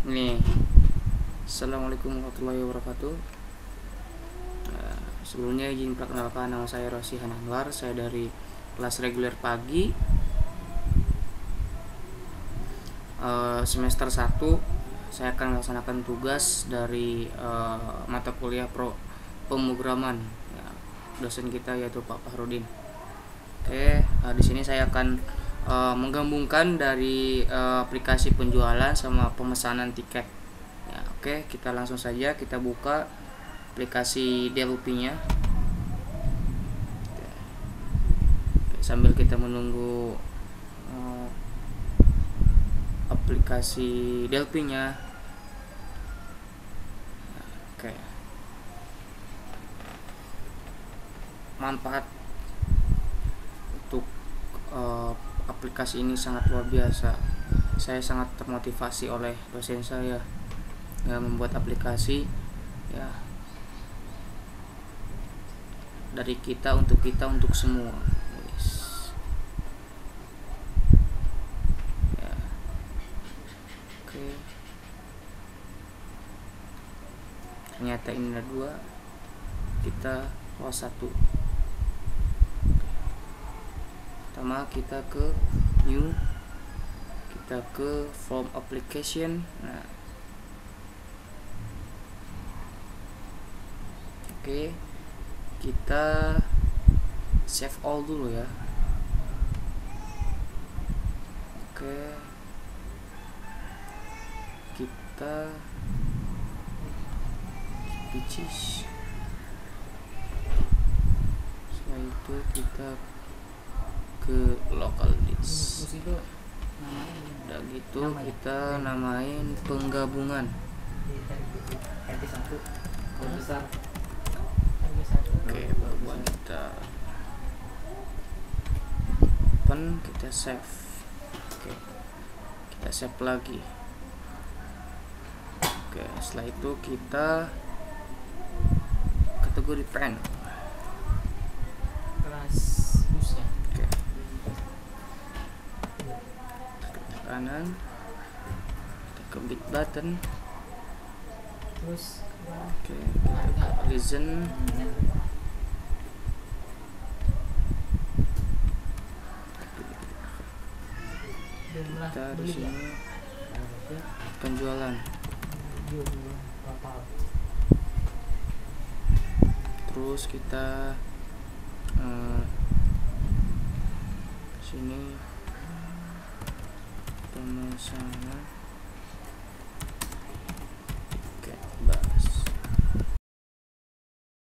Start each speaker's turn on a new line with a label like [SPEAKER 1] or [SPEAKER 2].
[SPEAKER 1] Nih, assalamualaikum warahmatullahi wabarakatuh. Sebelumnya izin perkenalkan, nama saya Rosihan Anwar. Saya dari kelas reguler pagi semester 1. Saya akan melaksanakan tugas dari mata kuliah pemrograman. Ya, dosen kita yaitu Pak Fahrudin. Oke, di sini saya akan menggabungkan dari aplikasi penjualan sama pemesanan tiket. Ya, oke, kita langsung saja kita buka aplikasi Delphi-nya. Sambil kita menunggu aplikasi Delphi-nya. Oke. Manfaat untuk aplikasi ini sangat luar biasa. Saya sangat termotivasi oleh dosen saya yang membuat aplikasi ya, dari kita untuk semua. Ya. Oke. Ternyata ini ada 2. Kita close 1. Pertama kita ke new, kita ke from application. Nah, oke, kita save all dulu ya. Oke, kita pitches. Setelah itu kita ke local disk. Udah gitu kita namain penggabungan. Oke, baru kita open, kita save. Oke, kita save lagi. Oke, setelah itu kita kategori pen
[SPEAKER 2] kelas busnya.
[SPEAKER 1] Oke, kanan kita ke bit button.
[SPEAKER 2] Terus
[SPEAKER 1] Oke, kita ke listen. Kita di sini penjualan. Terus kita sini pemesanan.